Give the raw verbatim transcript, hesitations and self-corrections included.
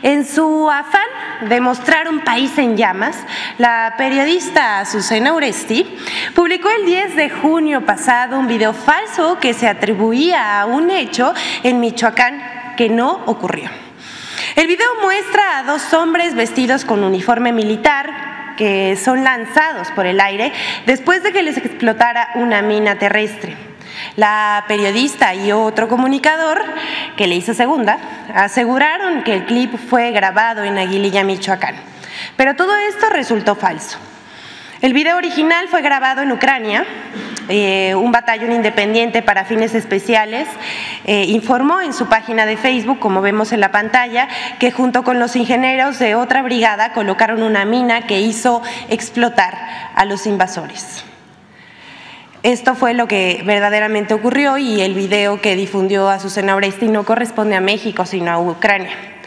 En su afán de mostrar un país en llamas, la periodista Azucena Oresti publicó el diez de junio pasado un video falso que se atribuía a un hecho en Michoacán que no ocurrió. El video muestra a dos hombres vestidos con uniforme militar que son lanzados por el aire después de que les explotara una mina terrestre. La periodista y otro comunicador, que le hizo segunda, aseguraron que el clip fue grabado en Aguililla, Michoacán. Pero todo esto resultó falso. El video original fue grabado en Ucrania. Eh, un batallón independiente para fines especiales eh, informó en su página de Facebook, como vemos en la pantalla, que junto con los ingenieros de otra brigada colocaron una mina que hizo explotar a los invasores. Esto fue lo que verdaderamente ocurrió y el video que difundió Azucena Oresti no corresponde a México, sino a Ucrania.